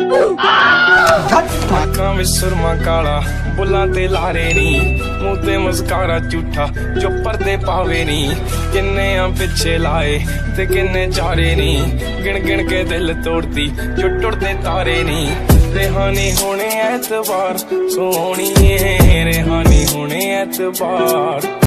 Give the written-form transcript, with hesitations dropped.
ਅੱਖਾਂ ਵਿੱਚ ਸੁਰਮਾ ਕਾਲਾ, ਬੁੱਲਾਂ ਤੇ ਲਾਰੇ ਨੀ, ਮੂੰਹ ਤੇ ਮਸਕਾਰਾ ਝੂਠਾ ਜੋ ਪਰਦੇ ਪਾਵੇ ਨੀ। ਕਿੰਨੇ ਆ ਪਿੱਛੇ ਲਾਏ ਤੇ ਕਿੰਨੇ ਚਾਰੇ ਨੀ, ਗਿਣ ਗਿਣ ਕੇ ਦਿਲ ਤੋੜਦੀ ਜੋ ਟੁੱਟਦੇ ਤਾਰੇ ਨੀ। रेहानी होने एतबार सोहणीए, रेहानी होने एतबार।